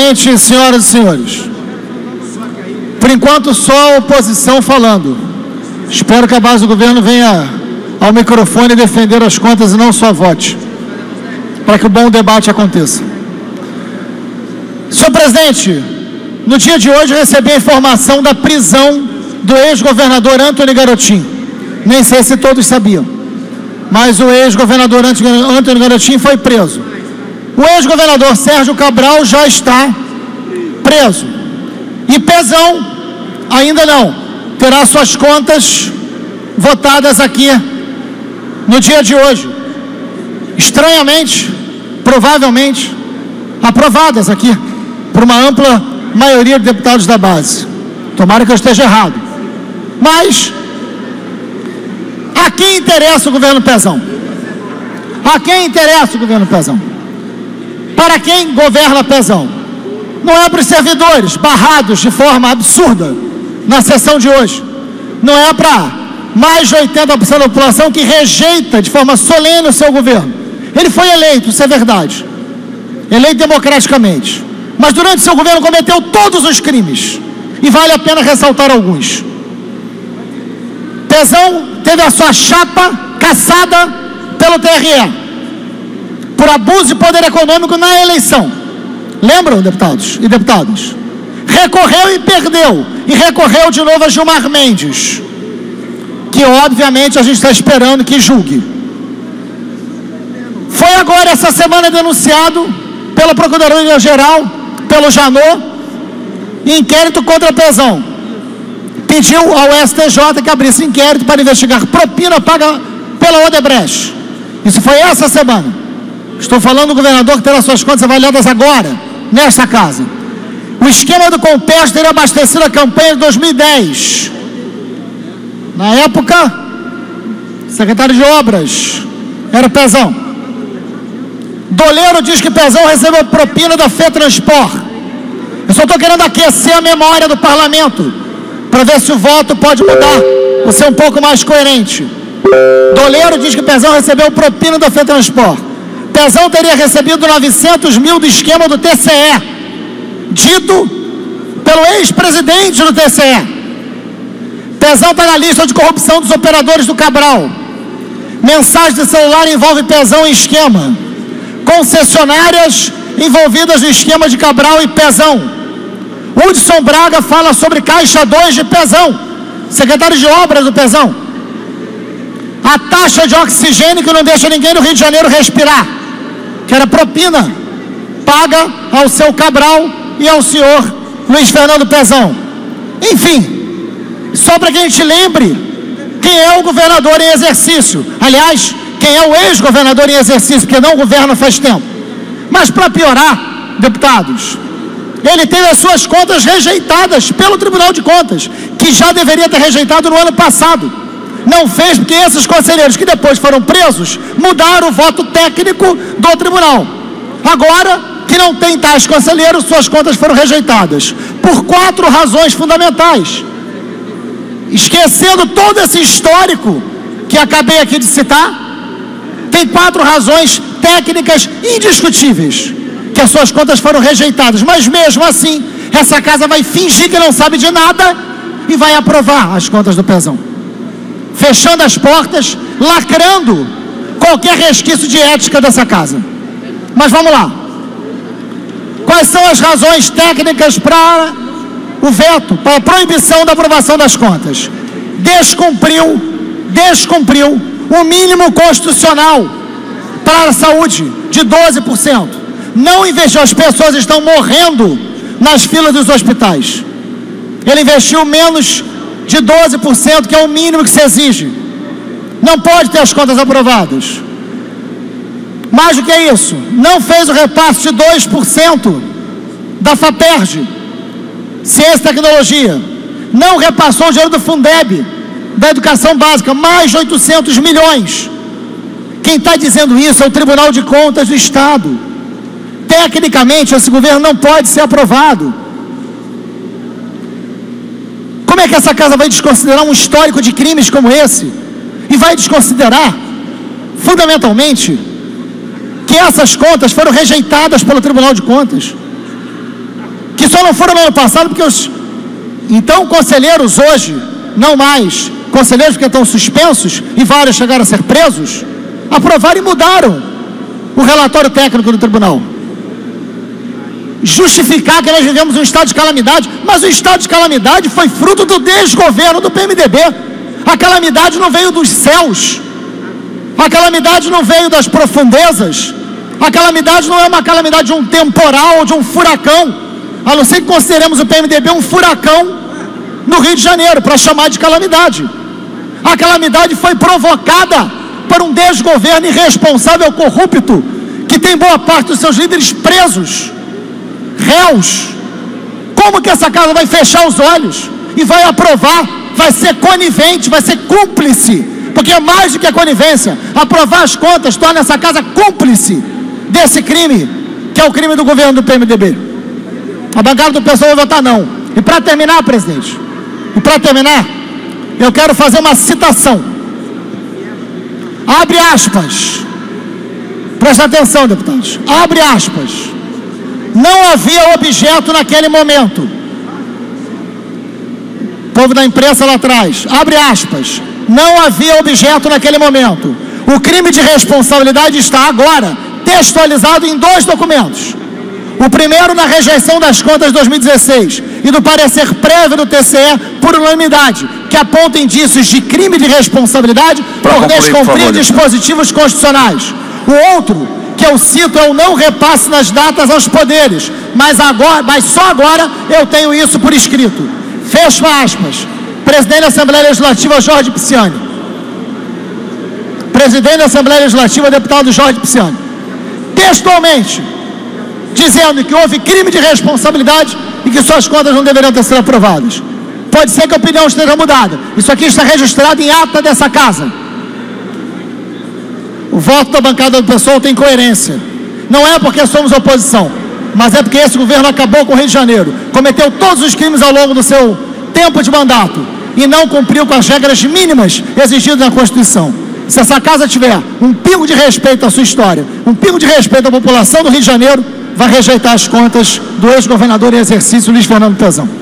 presidente, senhoras e senhores, por enquanto só a oposição falando. Espero que a base do governo venha ao microfone defender as contas e não só vote, para que o bom debate aconteça. Senhor presidente, no dia de hoje eu recebi a informação da prisão do ex-governador Antony Garotinho. Nem sei se todos sabiam, mas o ex-governador Antony Garotinho foi preso. O ex-governador Sérgio Cabral já está preso. E Pezão ainda não. Terá suas contas votadas aqui no dia de hoje. Estranhamente, provavelmente, aprovadas aqui por uma ampla maioria de deputados da base. Tomara que eu esteja errado. Mas a quem interessa o governo Pezão? A quem interessa o governo Pezão? Para quem governa Pezão? Não é para os servidores barrados de forma absurda na sessão de hoje. Não é para mais de 80% da população que rejeita de forma solene o seu governo. Ele foi eleito, isso é verdade. Eleito democraticamente. Mas durante seu governo cometeu todos os crimes. E vale a pena ressaltar alguns. Pezão teve a sua chapa cassada pelo TRE por abuso de poder econômico na eleição. Lembram, deputados e deputadas? Recorreu e perdeu. E recorreu de novo a Gilmar Mendes, que obviamente a gente está esperando que julgue. Foi agora, essa semana, denunciado pela Procuradoria-Geral, pelo Janot, inquérito contra Pezão. Pediu ao STJ que abrisse inquérito para investigar propina paga pela Odebrecht. Isso foi essa semana. Estou falando do governador que terá suas contas avaliadas agora, nesta casa. O esquema do Compércio teria abastecido a campanha de 2010. Na época, secretário de Obras era Pezão. Doleiro diz que Pezão recebeu propina da FETransport. Eu só estou querendo aquecer a memória do parlamento, para ver se o voto pode mudar, ou ser um pouco mais coerente. Doleiro diz que Pezão recebeu propina da FETransport. Pezão teria recebido 900 mil do esquema do TCE, dito pelo ex-presidente do TCE. Pezão está na lista de corrupção dos operadores do Cabral. Mensagem de celular envolve Pezão em esquema. Concessionárias envolvidas no esquema de Cabral e Pezão. Hudson Braga fala sobre Caixa 2 de Pezão, secretário de Obras do Pezão. A taxa de oxigênio que não deixa ninguém no Rio de Janeiro respirar, que era propina paga ao seu Cabral e ao senhor Luiz Fernando Pezão. Enfim, só para que a gente lembre quem é o governador em exercício. Aliás, quem é o ex-governador em exercício, porque não governa faz tempo. Mas para piorar, deputados, ele teve as suas contas rejeitadas pelo Tribunal de Contas, que já deveria ter rejeitado no ano passado. Não fez porque esses conselheiros que depois foram presos mudaram o voto técnico do tribunal. Agora que não tem tais conselheiros, suas contas foram rejeitadas por 4 razões fundamentais. Esquecendo todo esse histórico que acabei aqui de citar, tem 4 razões técnicas indiscutíveis que as suas contas foram rejeitadas. Mas mesmo assim, essa casa vai fingir que não sabe de nada e vai aprovar as contas do Pezão, fechando as portas, lacrando qualquer resquício de ética dessa casa. Mas vamos lá. Quais são as razões técnicas para o veto, para a proibição da aprovação das contas? Descumpriu o mínimo constitucional para a saúde de 12%. Não investiu, as pessoas estão morrendo nas filas dos hospitais. Ele investiu menos de 12%, que é o mínimo que se exige. Não pode ter as contas aprovadas. Mais do que isso, não fez o repasse de 2% da FAPERJ, Ciência e Tecnologia. Não repassou o dinheiro do Fundeb, da Educação Básica, mais de 800 milhões. Quem está dizendo isso é o Tribunal de Contas do Estado. Tecnicamente, esse governo não pode ser aprovado. Como é que essa casa vai desconsiderar um histórico de crimes como esse? E vai desconsiderar, fundamentalmente, que essas contas foram rejeitadas pelo Tribunal de Contas. que só não foram no ano passado porque então conselheiros hoje, não mais conselheiros porque estão suspensos e vários chegaram a ser presos, aprovaram e mudaram o relatório técnico do tribunal. Justificar que nós vivemos um estado de calamidade, mas o estado de calamidade foi fruto do desgoverno do PMDB. A calamidade não veio dos céus, a calamidade não veio das profundezas, a calamidade não é uma calamidade de um temporal ou de um furacão, a não ser que consideremos o PMDB um furacão no Rio de Janeiro, para chamar de calamidade. A calamidade foi provocada por um desgoverno irresponsável, corrupto, que tem boa parte dos seus líderes presos, réus. Como que essa casa vai fechar os olhos e vai aprovar, vai ser conivente, vai ser cúmplice, porque é mais do que a conivência, aprovar as contas torna essa casa cúmplice desse crime, que é o crime do governo do PMDB. A bancada do PSOL vai votar não. E para terminar, presidente, eu quero fazer uma citação. Abre aspas, presta atenção, deputados, abre aspas. Não havia objeto naquele momento. O povo da imprensa lá atrás, abre aspas, não havia objeto naquele momento. O crime de responsabilidade está agora textualizado em 2 documentos. O primeiro na rejeição das contas de 2016 e do parecer prévio do TCE por unanimidade, que aponta indícios de crime de responsabilidade por descumprir dispositivos constitucionais. O outro, que eu cito, é o não repasse nas datas aos poderes, mas só agora eu tenho isso por escrito. Fecho aspas. Presidente da Assembleia Legislativa, Jorge Pisciani. Presidente da Assembleia Legislativa, deputado Jorge Pisciani. Textualmente, dizendo que houve crime de responsabilidade e que suas contas não deveriam ter sido aprovadas. Pode ser que a opinião esteja mudada. Isso aqui está registrado em ata dessa casa. O voto da bancada do PSOL tem coerência. Não é porque somos oposição, mas é porque esse governo acabou com o Rio de Janeiro, cometeu todos os crimes ao longo do seu tempo de mandato e não cumpriu com as regras mínimas exigidas na Constituição. Se essa casa tiver um pingo de respeito à sua história, um pingo de respeito à população do Rio de Janeiro, vai rejeitar as contas do ex-governador em exercício, Luiz Fernando Pezão.